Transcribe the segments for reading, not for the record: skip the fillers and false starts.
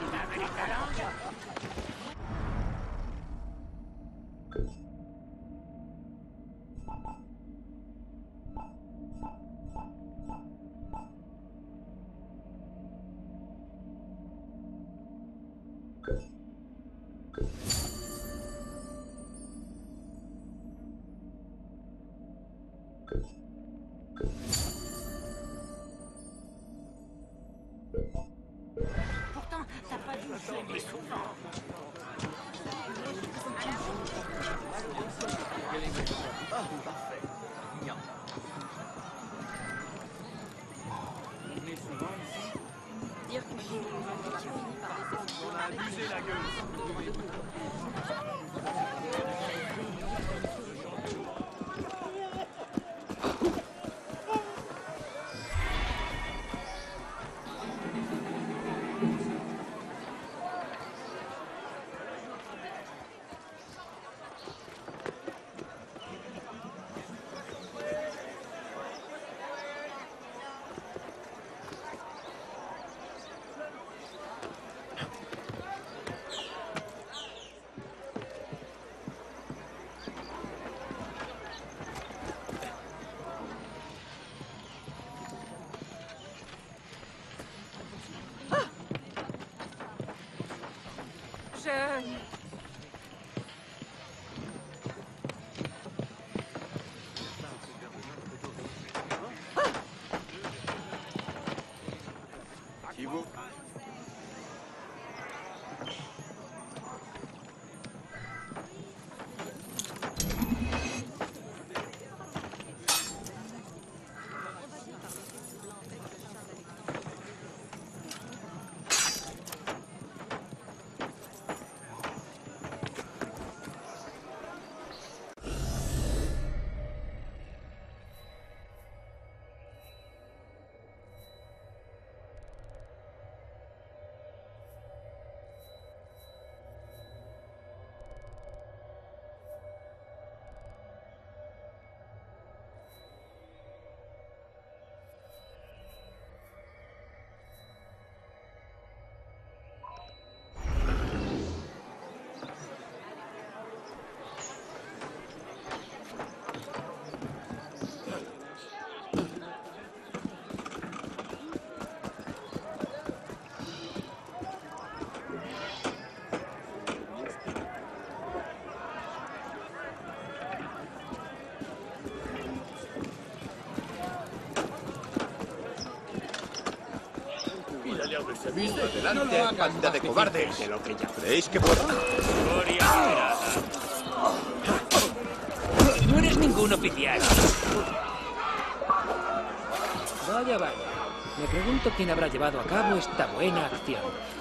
Pourtant, t'as pas dû jouer souvent. Ah, parfait. Bien. On est souvent ici. Dire que On a abusé la gueule. Qui vous? Il a l'air de s'amuser. Adelante, banda de cobardes. De lo que ya creéis que puedo. Gloria esperada. No eres ningún oficial. Vaya, vaya. Me pregunto quién habrá llevado a cabo esta buena acción.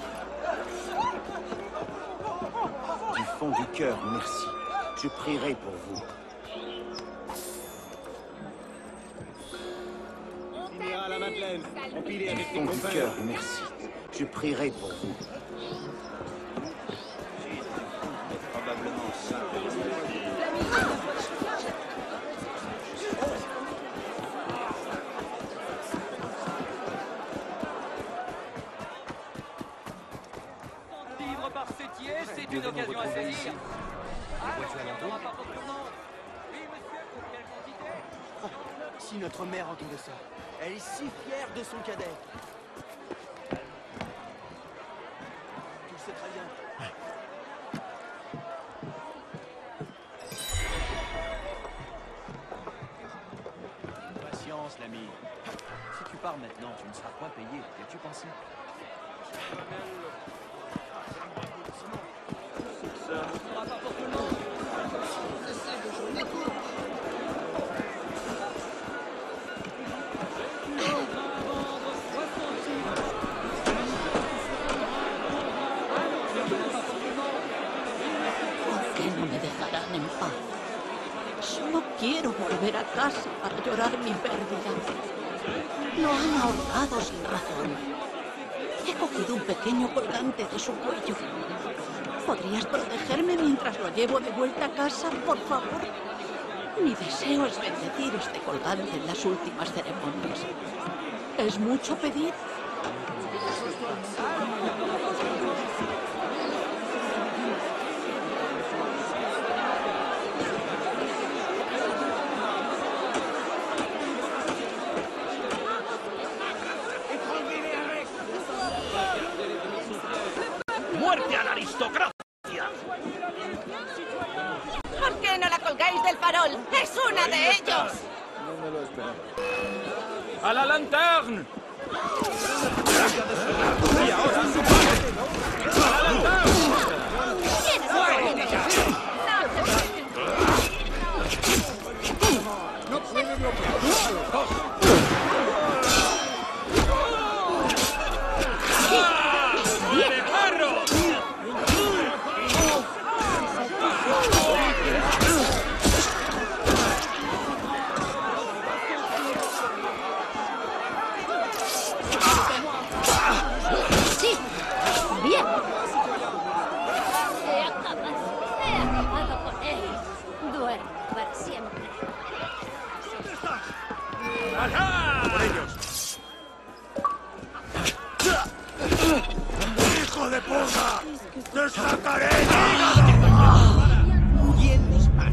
Du fond du cœur, merci. Je prierai pour vous. Ira à la Madeleine. Empilé Du avec fond les du copains. cœur, merci. Je prierai pour vous. Probablement ça. Vivre par Sétier, c'est une occasion à saisir. Ah, on n'aura pas pour tout le monde. Oui, monsieur, pour quelle quantité? Si notre mère entendait ça. Elle est si fière de son cadet. Tu le sais très bien. Patience, l'ami. Si tu pars maintenant, tu ne seras point payé. Y as-tu pensé? On n'aura pas pour tout le monde. ¿Por qué no me dejarán en paz? Solo quiero volver a casa para llorar mi pérdida. Lo han ahorcado sin razón. He cogido un pequeño colgante de su cuello. ¿Podrías protegerme mientras lo llevo de vuelta a casa, por favor? Mi deseo es bendecir este colgante en las últimas ceremonias. ¿Es mucho pedir? ¡Muerte a la aristocracia! ¿Por qué no la colgáis del farol? ¡Es una de ellos! No me lo esperaba. ¡A la lanterne! ¡Y ahora su padre! ¡A la lanterne! No puede bloquear. ¡Sí! ¡Bien! He acabado con él. Duerme para siempre. ¡Por ellos! ¡Hijo de puta! ¡Te sacaré! ¿Quién dispara?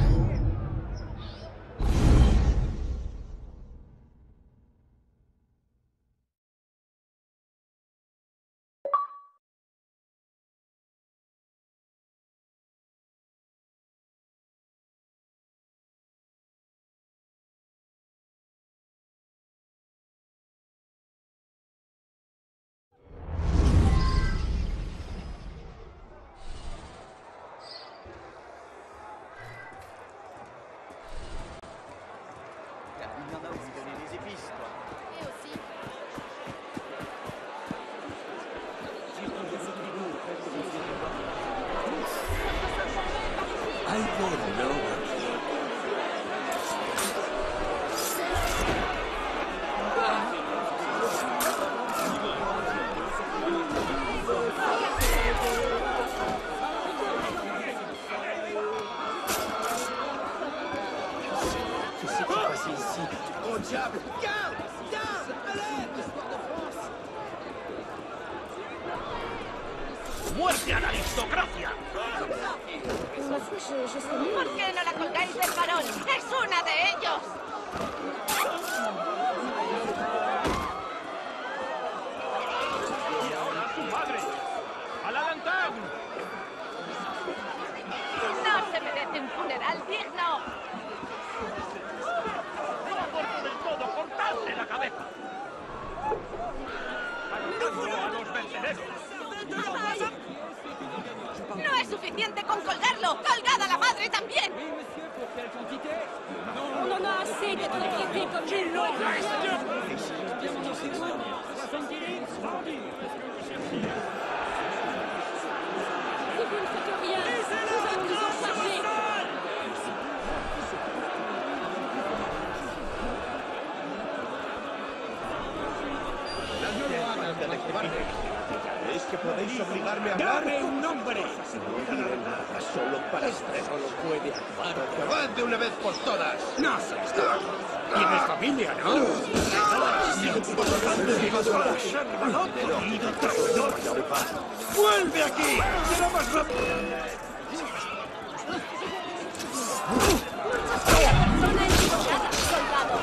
Il y en a où vous donnez les épices, toi. ¡Ay, por Dios! Qu'est-ce qui s'est passé ici? ¡Oh, diable! ¡Garde! ¡Garde! ¡À l'aide! ¡Muerte a la aristocracia! ¿Por qué no la colgáis del farol? ¡Es una de ellos! ¡Y ahora su padre! ¡A la lanterne! ¡No se merece un funeral digno! ¡No corto del todo! ¡Cortadle la cabeza! ¡Arrancándolo a los vertederos! ¡No es suficiente con colgarlo! ¡Colgad a la madre también! On en a assez d'être traité comme des lois. Si vous ne faites rien, nous allons nous en charger. ¡Banda de cobardes! ¿Creéis que podéis obligarme a hablar? ¡Dame un nombre! No diré nada, solo para usted. Solo puede actuar. ¡Acabad de una vez por todas! No se está. Tienes familia, ¿no? ¡Vuelve aquí! ¡Será más rápido! ¡Zona equivocada! ¡Colgado!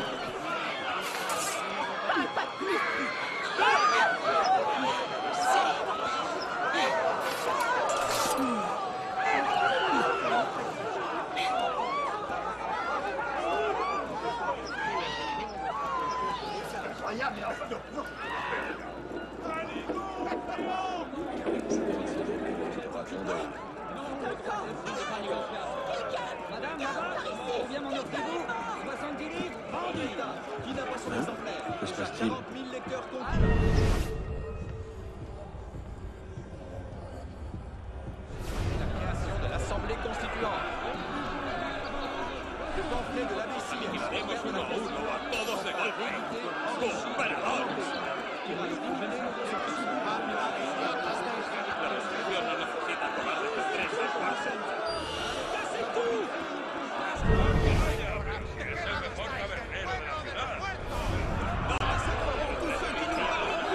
Madame, combien m'en offrez-vous 70 livres vendu. Qui n'a pas son exemplaire? Que se passe-t-il? 40 000 lecteurs conquis. La création de l'Assemblée constituante. Le pamphlet de l'abbé Cyr. ¡Haremos uno a uno a todos de golpe! ¡Comparador! La restricción no necesita tomar de 3 a 4. ¡Es el mejor tabernero de la ciudad!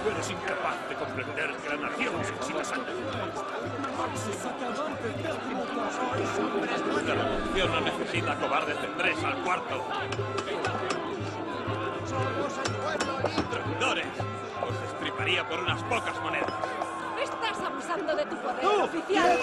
Eres incapaz de comprender que la nación necesita sangre. La revolución no necesita cobardes de 3 al cuarto. ¡Somos el pueblo libre! ¡Traidores! Os destriparía por unas pocas monedas. Estás abusando de tu poder oficial.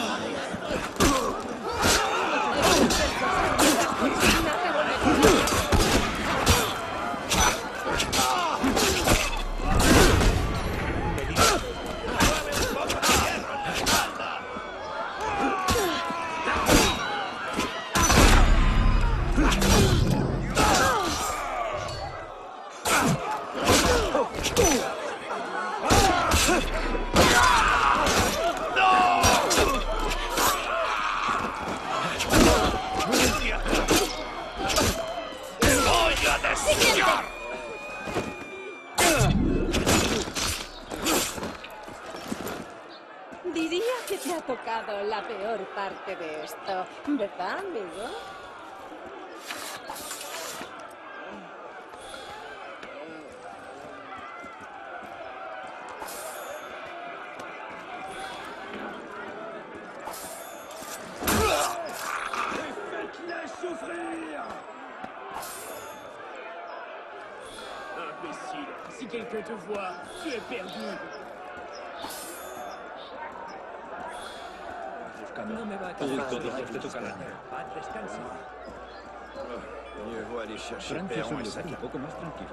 Diría que te ha tocado la peor parte de esto, ¿verdad, amigo? Faites-les souffrir! Imbécile, si quelqu'un te voit, tu es perdu. No me va a quitar los ojos de tu carácter. Paz, descansa. Mieux vaut aller chercher Francia es Perron un et lugar un Satan. poco más tranquilo.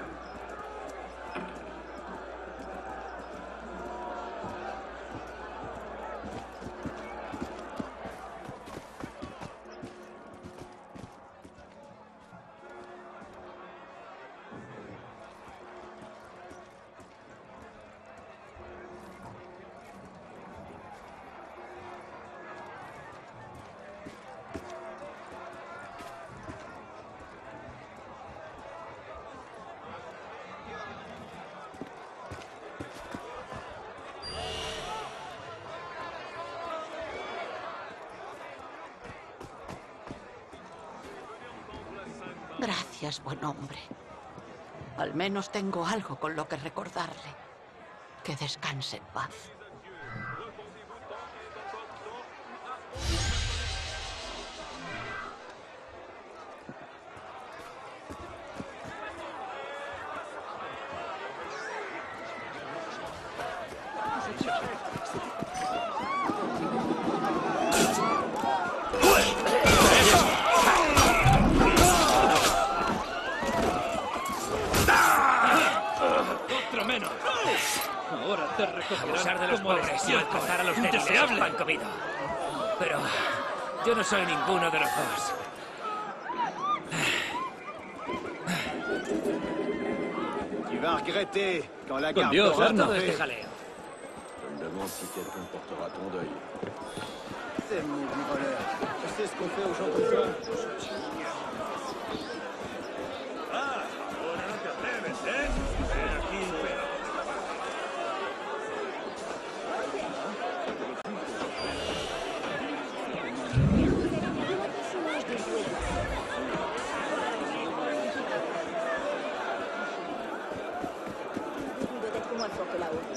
Gracias, buen hombre. Al menos tengo algo con lo que recordarle. Que descanse en paz. ¡Otro menos! Ahora te recogerán Abusar de los como pobres y lesión. maltratar a los débiles es pan comido. Pero yo no soy ninguno de los dos. Tu vas regretter quand la Con garde Dios, t'aura Arnaud. Todo tapé. este jaleo. Je me demande si quelqu'un portera ton deuil. C'est mon du voleur. Tu sais ce qu'on fait aux gens comme ça? ¡Ah! Ahora no te atreves, ¿eh? Ven aquí, pero... Doit être moins fort que là-haut.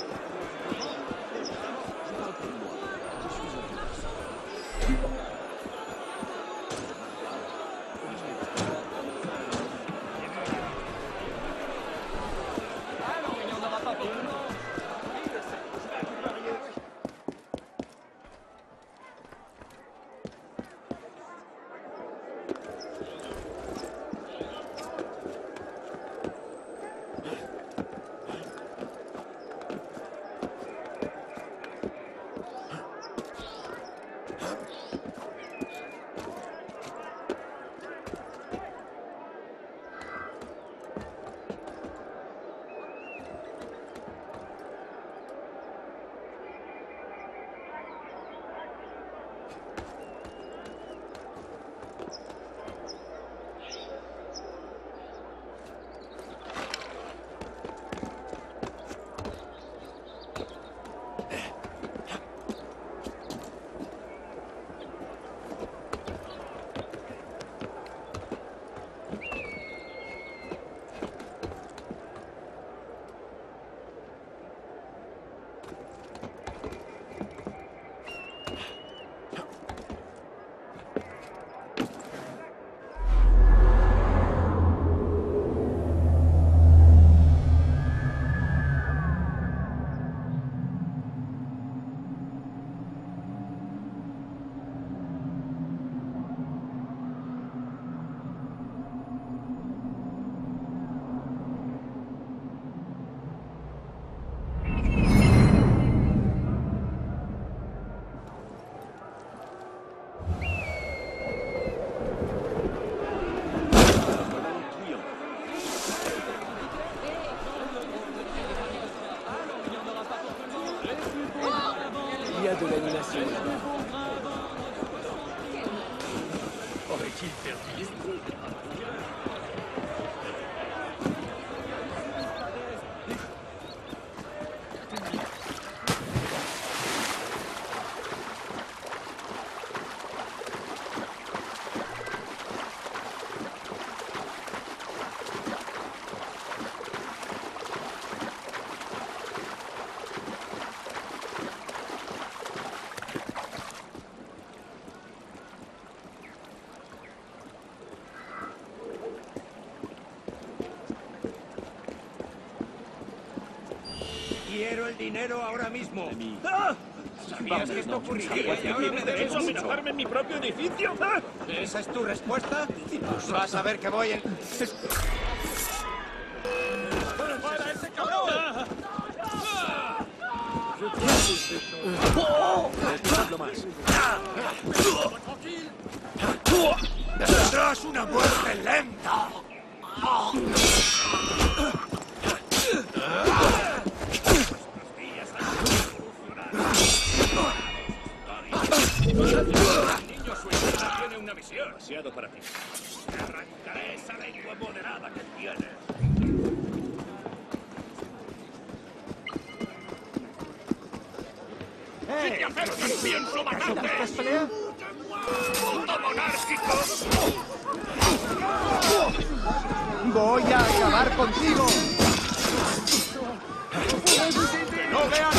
Il y a de l'animation là-bas. Aurait-il perdu l'esprit? Quiero el dinero ahora mismo. ¡Ah! ¿Sabías que esto ocurriría y ahora me debes mucho? ¿Amenazarme en mi propio edificio? ¡Ah! ¿Esa es tu respuesta? Pues vas a ver que voy en... ¡Para ese cabrón! ¡Tendrás una muerte lenta! El niño suicida tiene una misión. Demasiado para ti. Te arrancaré esa lengua moderada que tienes. ¡Si te acercas, pienso matarte! ¡Puto monárquico! ¡Voy a acabar contigo! ¡Que no vean!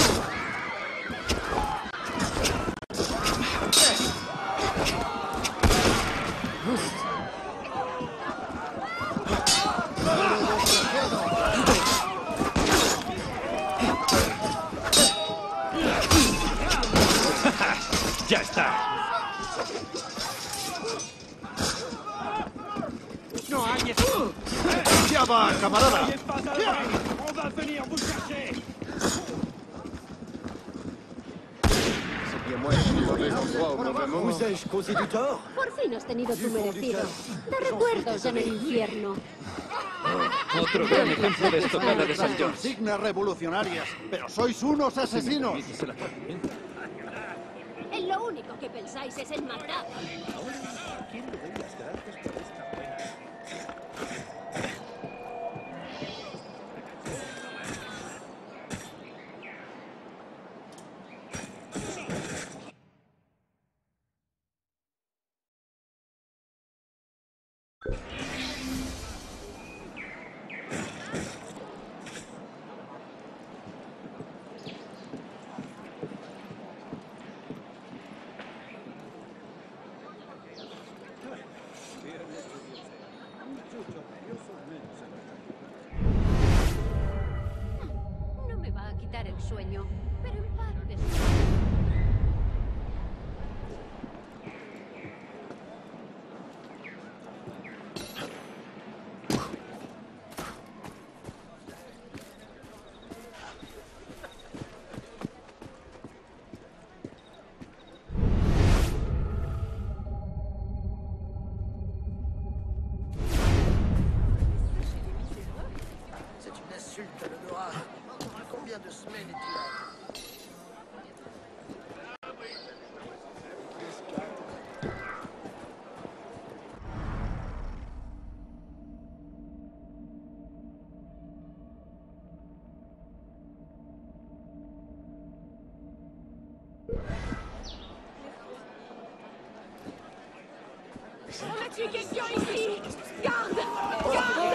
¡Ya está! ¡No hay eso! ¡Ya va, camarada! On va venir vous chercher! Vous ai-je causé du tort? Por fin has tenido tu merecido. Te recuerdos en el infierno. Otro gran ejemplo de estocada de San George. Consignas revolucionarias, pero sois unos asesinos. En lo único que pensáis es en matar. No me va a quitar el sueño, pero en parte sí. C'est une insulte, le noir. Combien de semaines es-tu là? On a tué quelqu'un ici! Garde! Garde!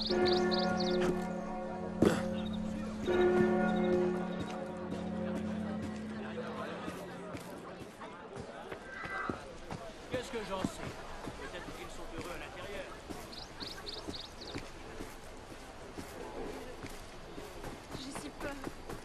Qu'est-ce que j'en sais? Peut-être qu'ils sont heureux à l'intérieur. J'ai si peur.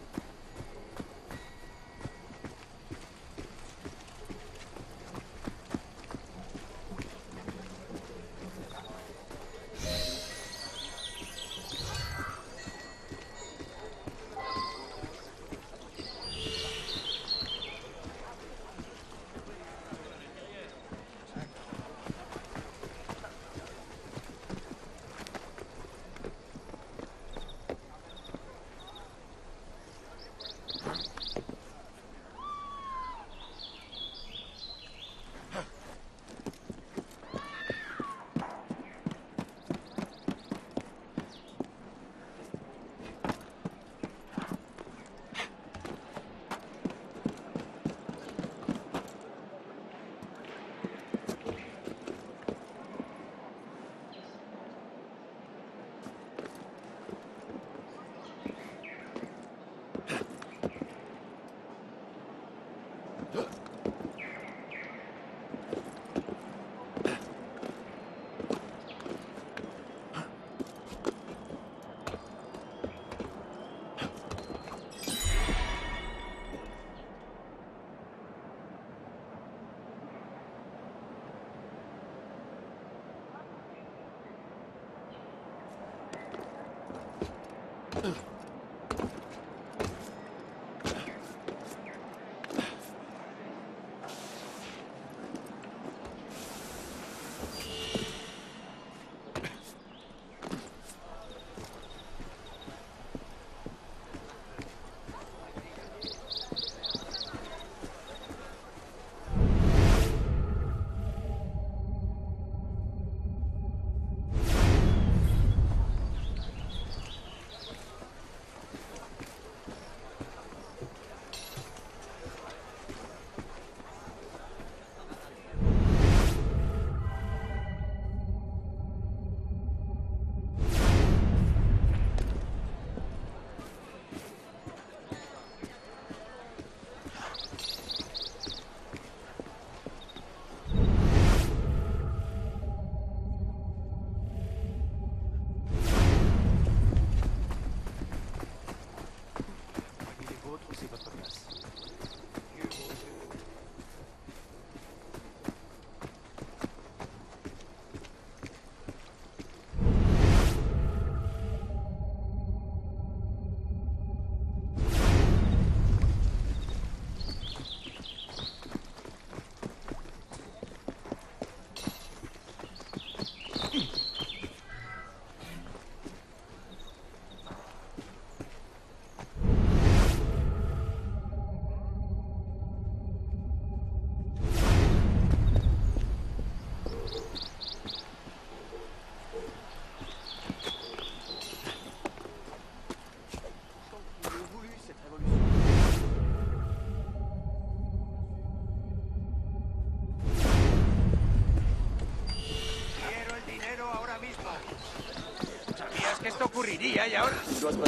esto ocurriría y ahora... Je ne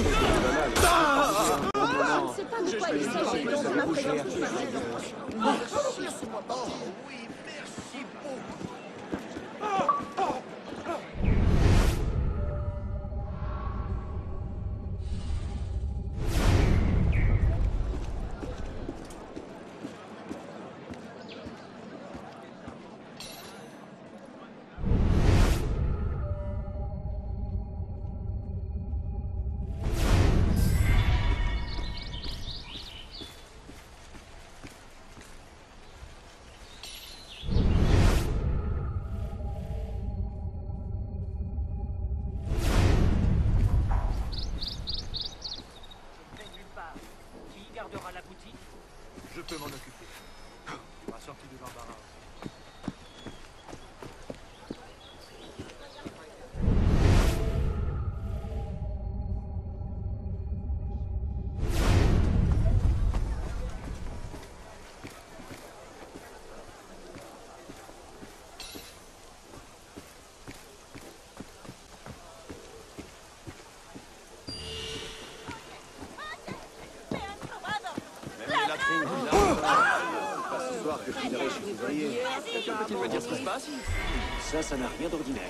sais pas de quoi il s'agit, donc ma présence n'est pas Laissez-moi pas. Oui, merci beaucoup. Je peux m'en occuper. Tu m'as sorti de l'embarras. surveiller. Quelqu'un peut-il me dire ce qui se passe? Ça n'a rien d'ordinaire.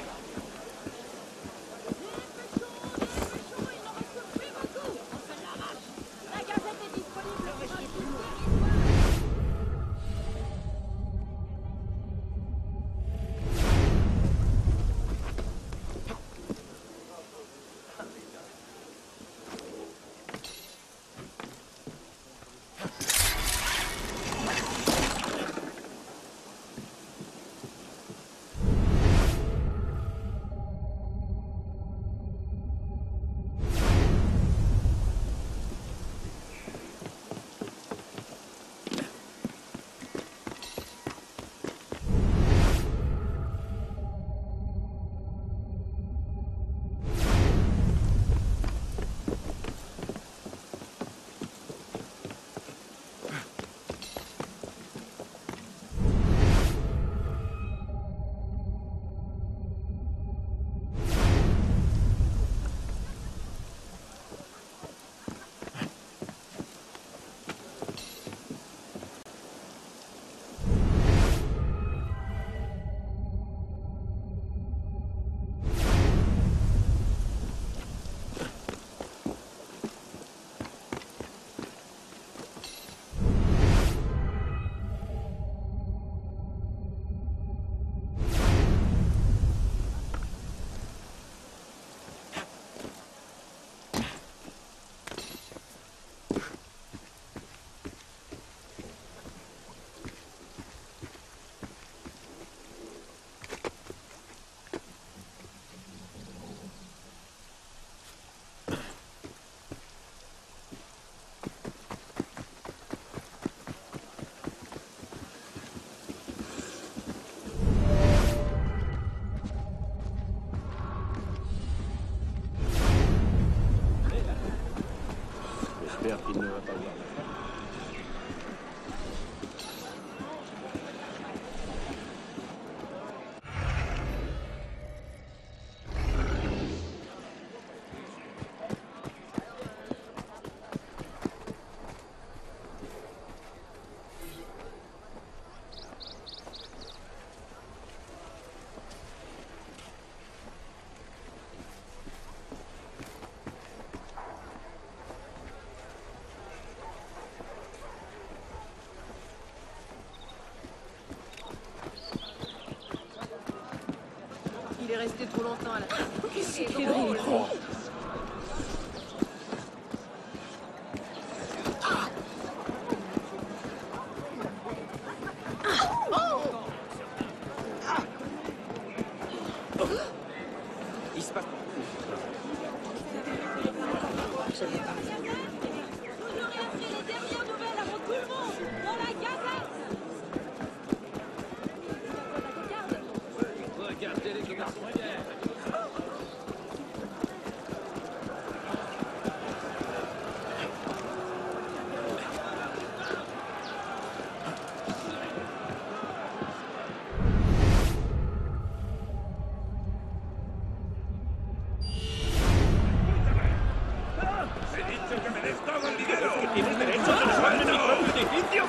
J'espère qu'il ne va pas voir. Il est resté trop longtemps à la... C'est terrible. Il se passe... Regardez les commerçants hier. ¡He dicho que me des todo el dinero! ¡Tienes derecho a trabajar en mi propio edificio!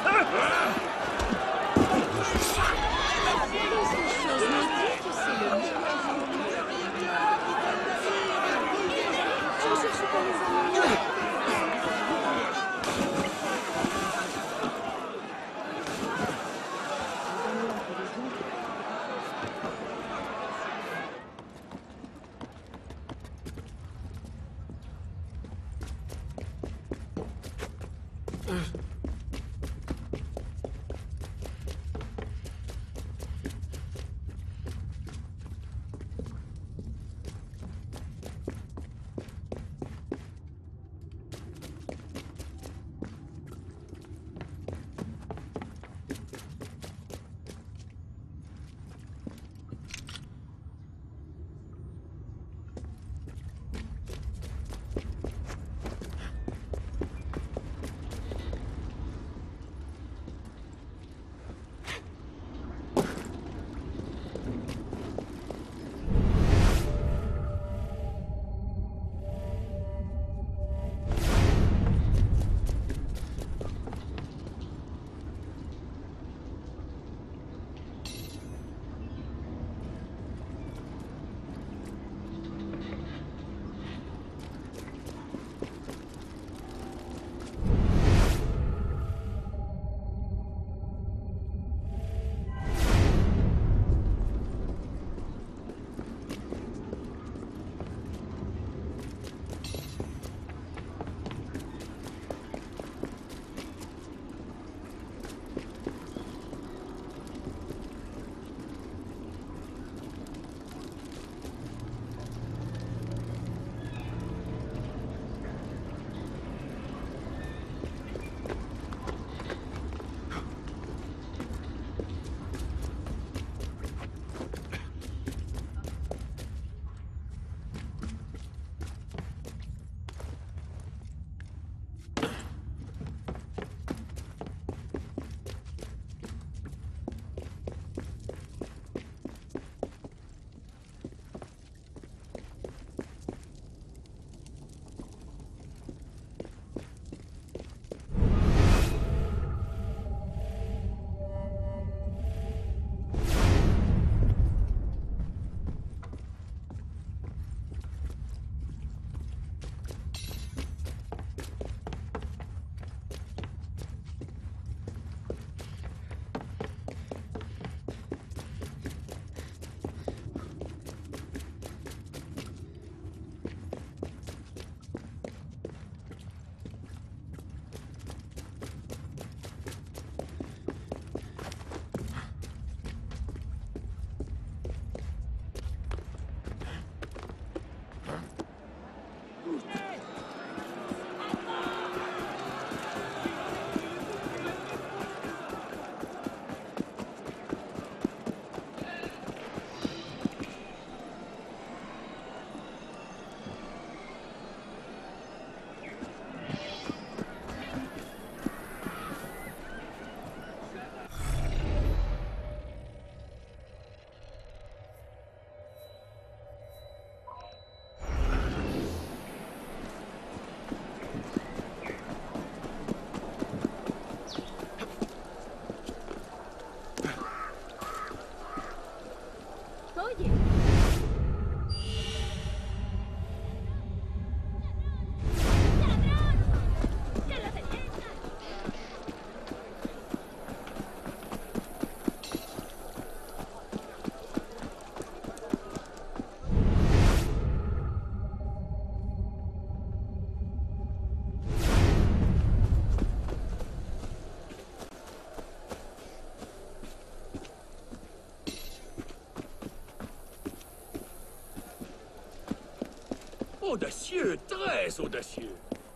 Audacieux, très audacieux.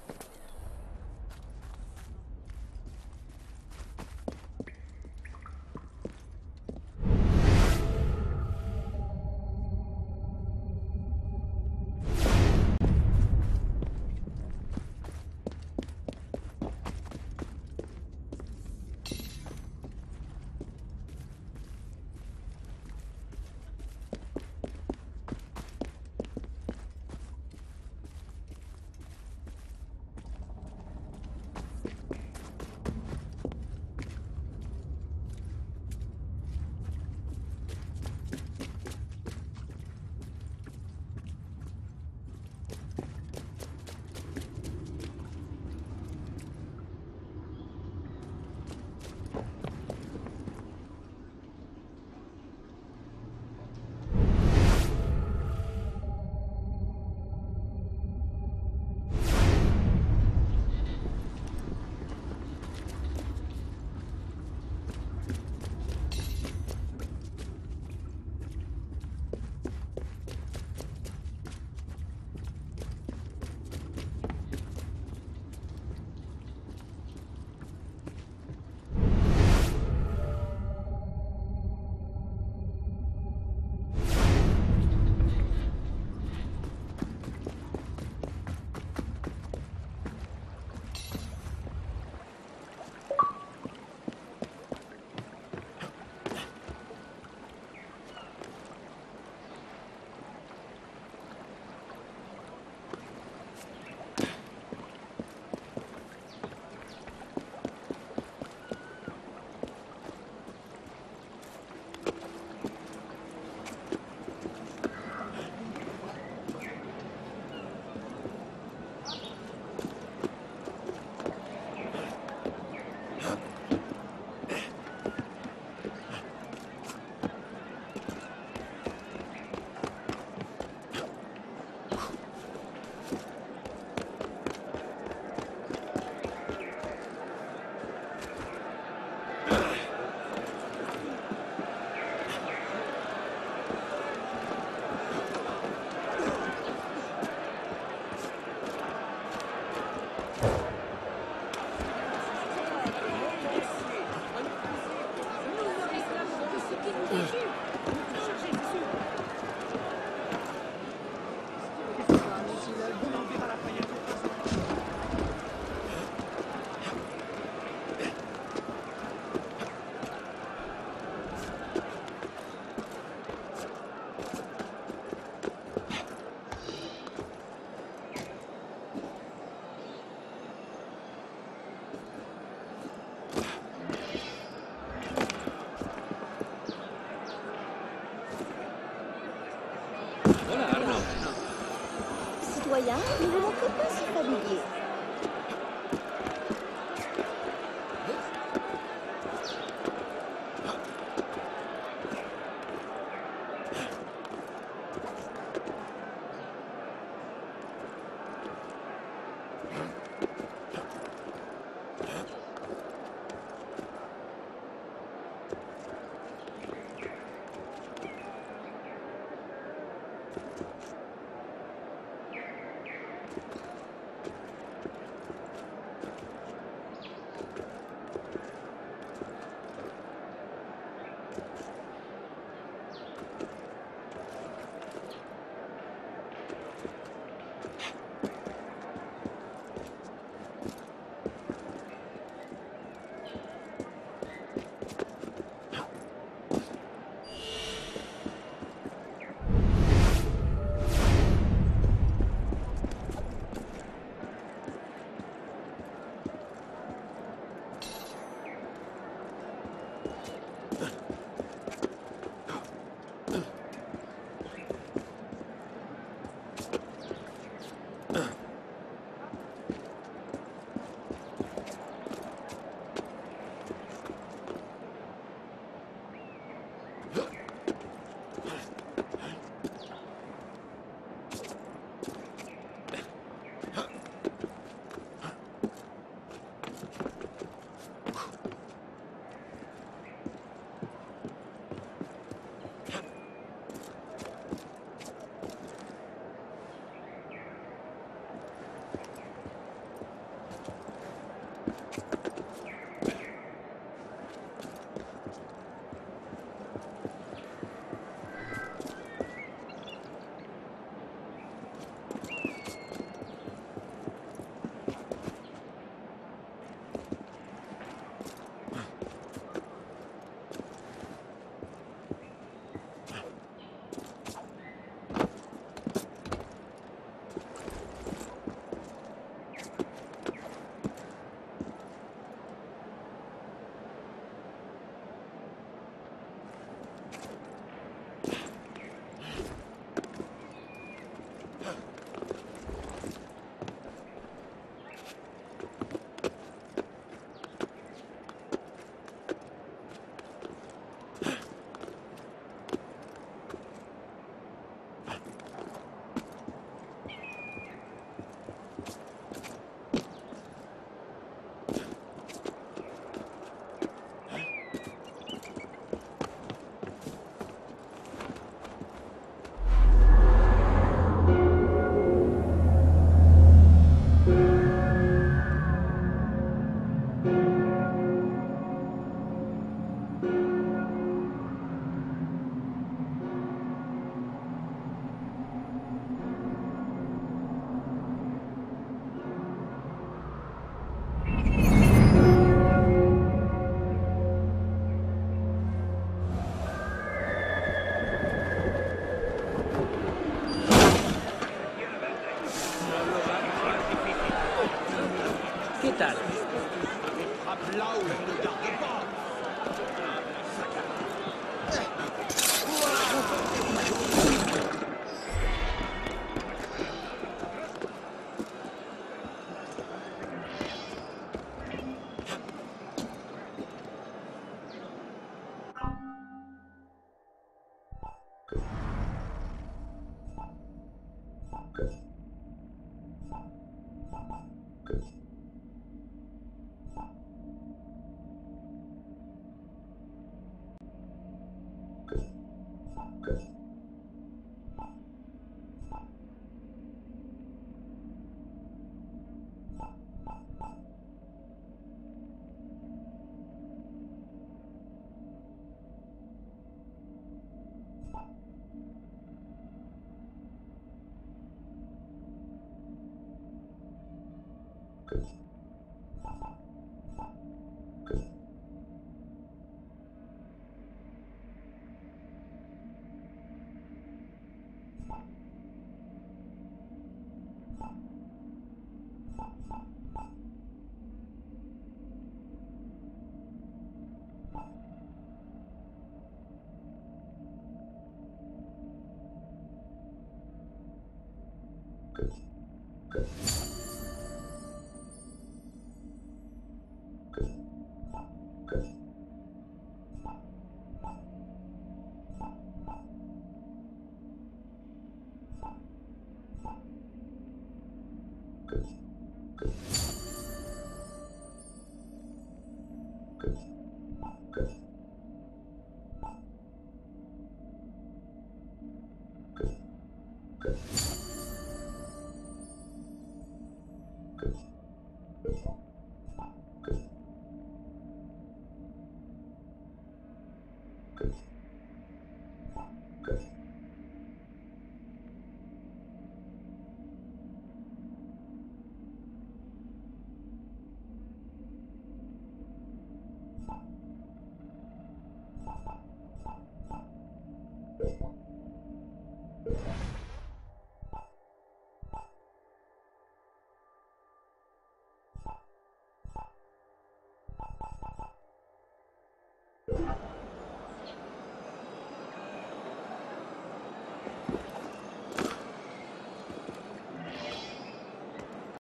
Citoyen, ne vous montrez pas si familier. brutal. Frappe là où elle ne garde pas. Good.